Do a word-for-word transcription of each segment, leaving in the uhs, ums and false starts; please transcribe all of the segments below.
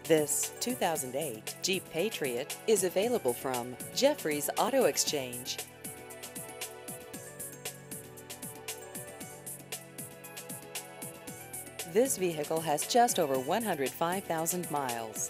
This two thousand eight Jeep Patriot is available from Jeffrey's Auto Exchange. This vehicle has just over one hundred five thousand miles.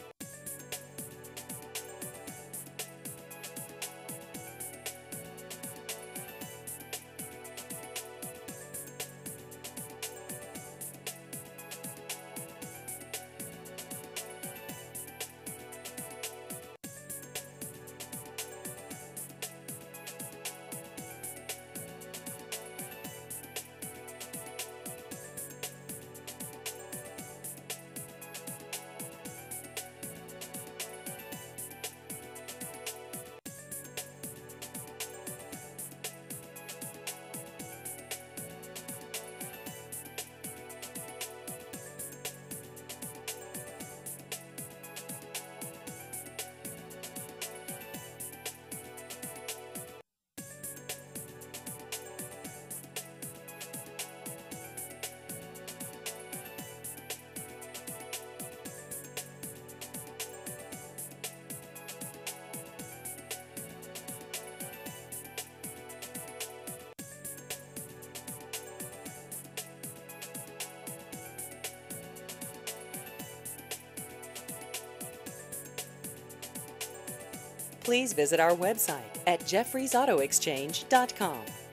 Please visit our website at jeffreys auto exchange dot com.